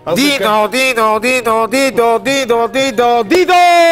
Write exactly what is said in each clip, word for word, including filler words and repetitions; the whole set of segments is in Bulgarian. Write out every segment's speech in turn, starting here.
Дидо, дидо, дидо, дидо, дидо, дидо, дидо!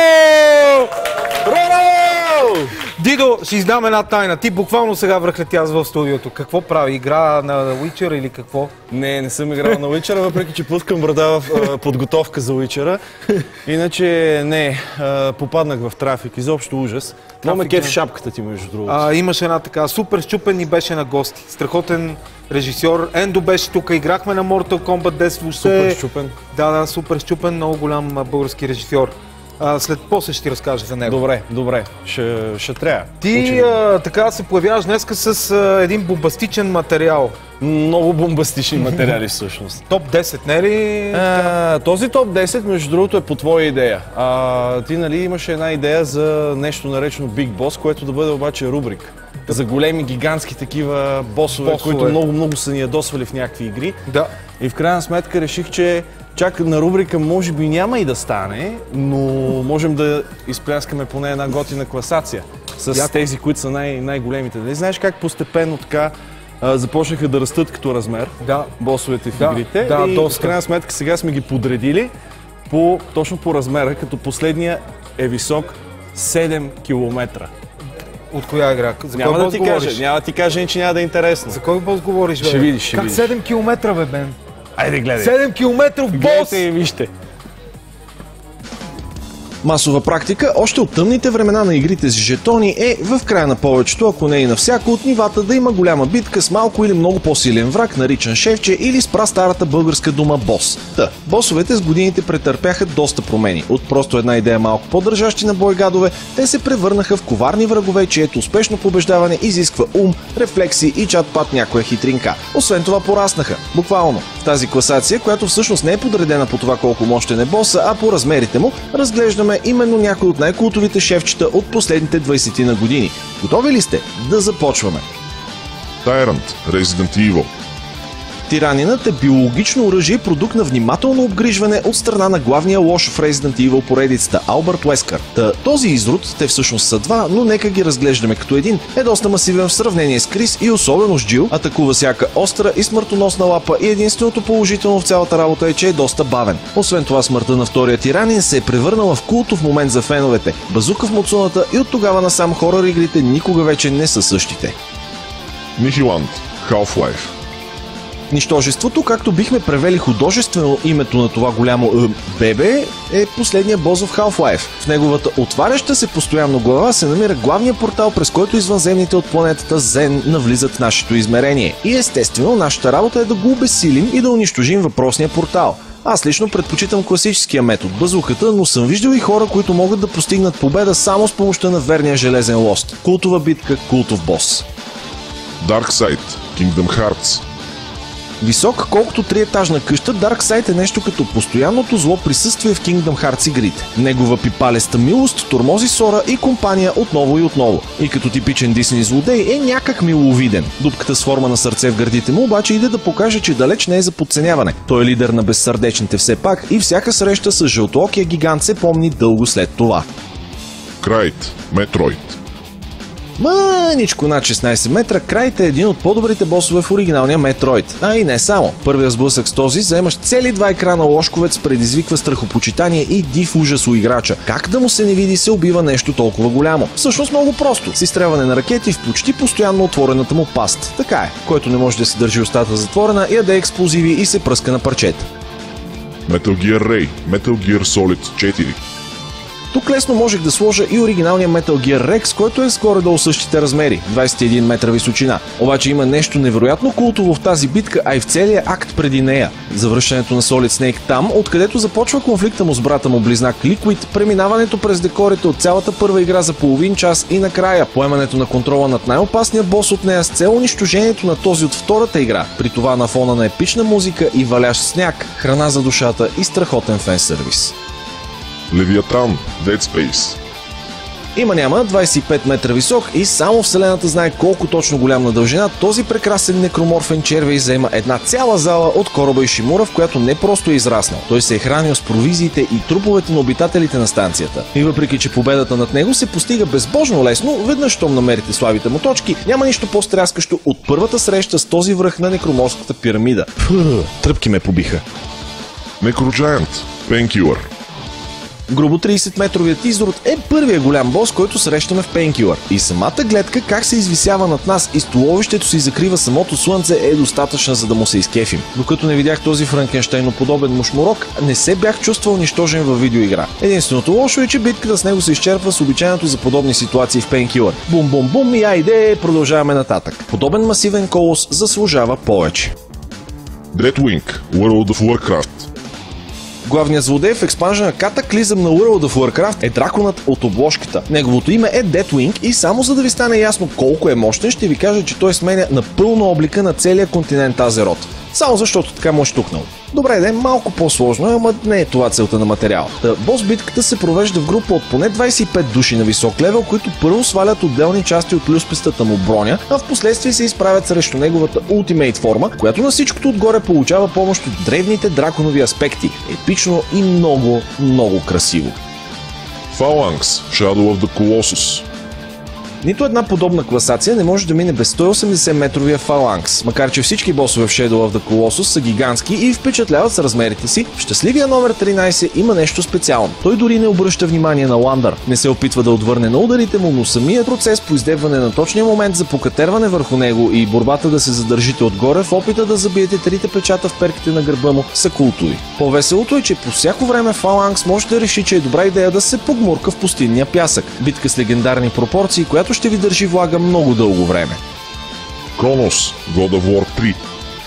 Браво! Дидо, ще издам една тайна. Ти буквално сега връхлетя в студиото. Какво прави? Игра на Witcher или какво? Не, не съм играл на Witcher, въпреки че пускам брада в а, подготовка за Witcher. Иначе не, а, попаднах в трафик. Изобщо ужас. Но ме кеф шапката ти, между другото. А, имаше една така супер щупен и беше на гости. Страхотен режисьор. Ендо беше тук. Играхме на Mortal Kombat десет. Въобще... Супер щупен. Да, да, супер щупен. Много голям български режисьор. А, след после ще ти разкажа за него. Добре, добре. Ще, ще трябва. Ти а, така се появяваш днеска с а, един бомбастичен материал. Много бомбастични материали всъщност. Топ десет, не е ли? А, този топ десет, между другото, е по твоя идея. А, ти, нали, имаше една идея за нещо наречено Big Boss, което да бъде обаче рубрика. За големи, гигантски такива босове, босове, които много-много са ни ядосвали в някакви игри. Да. И в крайна сметка реших, че чак на рубрика може би няма и да стане, но можем да изпляскаме поне една готина класация с Яко. тези, които са най- най-големите. Нали знаеш как постепенно така а, започнаха да растат като размер да. босовете в да. игрите Да, и доста. в крайна сметка сега сме ги подредили по, точно по размера, като последния е висок седем километра. От коя игра? За няма кой да бос ти говориш? кажа, няма да ти кажа, че няма да е интересно. За кой бос говориш, бе? Ще видиш, ще как видиш. седем километра, бе, Бен? Айде, гледай. седем километров бос! Гледайте и вижте. Масова практика още от тъмните времена на игрите с жетони е в края на повечето, ако не и на всяко от нивата, да има голяма битка с малко или много по-силен враг, наричан шефче, или с прастарата българска дума бос. Та, босовете с годините претърпяха доста промени. От просто една идея малко по-държащи на бой гадове, те се превърнаха в коварни врагове, чието успешно побеждаване изисква ум, рефлекси и чат-пат някоя хитринка. Освен това пораснаха. Буквално. В тази класация, която всъщност не е подредена по това колко мощен е боса, а по размерите му, разглеждаме именно някои от най-култовите шефчета от последните двайсет на години. Готови ли сте? Да започваме! Tyrant, Resident Evil. Тиранинът е биологично оръжие, продукт на внимателно обгрижване от страна на главния лош в Resident Evil поредицата Албърт Уескър. Та, този изрод, те всъщност са два, но нека ги разглеждаме като един, е доста масивен в сравнение с Крис и особено с Джил, атакува всяка остра и смъртоносна лапа и единственото положително в цялата работа е, че е доста бавен. Освен това, смъртта на втория тиранин се е превърнала в култов момент за феновете. Базука в муцуната и от тогава насам хорър игрите никога вече не са същите. Nihilant, Half-Life. Нищожеството, както бихме превели художествено името на това голямо е, бебе, е последния бос в Half-Life. В неговата отваряща се постоянно глава се намира главния портал, през който извънземните от планетата Зен навлизат в нашето измерение. И естествено, нашата работа е да го обезсилим и да унищожим въпросния портал. Аз лично предпочитам класическия метод, базуката, но съм виждал и хора, които могат да постигнат победа само с помощта на верния железен лост. Култова битка, култов бос. Darkseid, Kingdom Hearts. Висок, колкото триетажна къща, Darkseid е нещо като постоянното зло присъствие в Kingdom Hearts игрите. Негова пипалеста милост тормози Сора и компания отново и отново. И като типичен Дисни злодей е някак миловиден. Дупката с форма на сърце в гърдите му обаче иде да покаже, че далеч не е за подценяване. Той е лидер на безсърдечните все пак и всяка среща с жълтоокия гигант се помни дълго след това. Крайт, Metroid. Мъничко над шестнайсет метра, Крайт е един от по-добрите босове в оригиналния Metroid. А и не само. Първия сблъсък с този заемаш цели два екрана ложковец, предизвиква страхопочитание и див ужас у играча. Как да му се не види се убива нещо толкова голямо? Всъщност много просто. С изстрелване на ракети в почти постоянно отворената му паст. Така е. Който не може да си държи устата затворена, яде експлозиви и се пръска на парчета. Metal Gear Ray, Metal Gear Solid четири. Тук лесно можех да сложа и оригиналния Metal Gear Rex, който е с горе-долу същите размери – двайсет и един метра височина. Обаче има нещо невероятно култово в тази битка, а и в целия акт преди нея. Завръщането на Solid Snake там, откъдето започва конфликта му с брата му близнак Liquid, преминаването през декорите от цялата първа игра за половин час и накрая поемането на контрола над най-опасния бос от нея с цел унищожението на този от втората игра, при това на фона на епична музика и валящ сняг, храна за душата и страхотен фенсервис. Левиатан, Dead Space. Има няма двайсет и пет метра висок и само Вселената знае колко точно голям на дължина, този прекрасен некроморфен червей заема една цяла зала от кораба Ишимура, в която не просто е израснал. Той се е хранил с провизиите и труповете на обитателите на станцията. И въпреки че победата над него се постига безбожно лесно, веднъж щом намерите слабите му точки, няма нищо по-стряскащо от първата среща с този връх на некроморската пирамида. Пф, тръпки ме побиха. Necrogiant, Painkiller. Грубо тридесетметровият изрод е първият голям бос, който срещаме в Painkiller. И самата гледка как се извисява над нас и столовището си закрива самото слънце е достатъчна, за да му се изкефим. Докато не видях този франкенщайноподобен мушмурок, не се бях чувствал нищожен във видеоигра. Единственото лошо е, че битката с него се изчерпва с обичайното за подобни ситуации в Painkiller. Бум-бум-бум и айде, продължаваме нататък. Подобен масивен колос заслужава повече. Dreadwing, World of Warcraft. Главният злодей в експанжена катаклизъм на World of Warcraft е драконът от обложката. Неговото име е Deathwing и само за да ви стане ясно колко е мощен, ще ви кажа, че той сменя напълно облика на целия континент Азерот. Само защото така му е щукнал. Добре, да е малко по-сложно, ама не е това целта на материала. Та, бос битката се провежда в група от поне двайсет и пет души на висок левел, които първо свалят отделни части от люспистата му броня, а в последствие се изправят срещу неговата ултимейт форма, която на всичкото отгоре получава помощ от древните драконови аспекти. Епично и много, много красиво. Phalanx, Shadow of the Colossus. Нито една подобна класация не може да мине без сто и осемдесет метровия фаланкс, макар че всички босове в Shadow of the Colossus са гигантски и впечатляват с размерите си. В щастливия номер тринайсет има нещо специално. Той дори не обръща внимание на Ландър, не се опитва да отвърне на ударите му, но самият процес по издебване на точния момент за покатерване върху него и борбата да се задържите отгоре в опита да забиете трите печата в перките на гърба му са култови. По-веселото е, че по всяко време фаланкс може да реши, че е добра идея да се погмурка в пустинния пясък. Битка с легендарни пропорции, която ще ви държи влага много дълго време. Kronos, God of War три.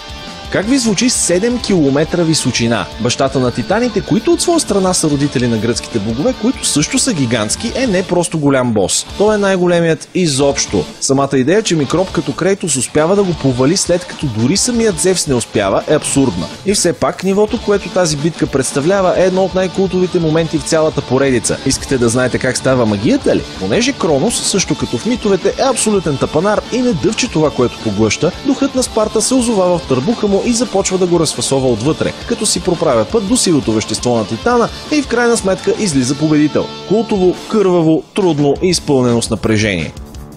Как ви звучи седем километра височина? Бащата на титаните, които от своя страна са родители на гръцките богове, които също са гигантски, е не просто голям бос. Той е най-големият изобщо. Самата идея, че микроб като Крейтос успява да го повали след като дори самият Зевс не успява, е абсурдна. И все пак нивото, което тази битка представлява, е едно от най-култовите моменти в цялата поредица. Искате да знаете как става магията ли? Понеже Кронос, също като в митовете, е абсолютен тапанар и не дъвче това, което поглъща, духът на Спарта се озовава в търбуха му и започва да го разфасова отвътре, като си проправя път до сивото вещество на Титана и в крайна сметка излиза победител. Култово, кърваво, трудно и изпълнено с напрежение.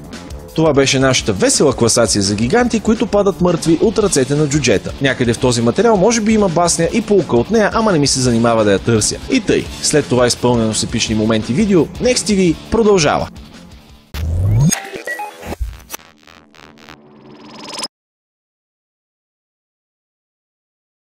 Това беше нашата весела класация за гиганти, които падат мъртви от ръцете на джуджета. Някъде в този материал може би има басня и полука от нея, ама не ми се занимава да я търся. И тъй, след това изпълнено с епични моменти видео, Next ти ви продължава.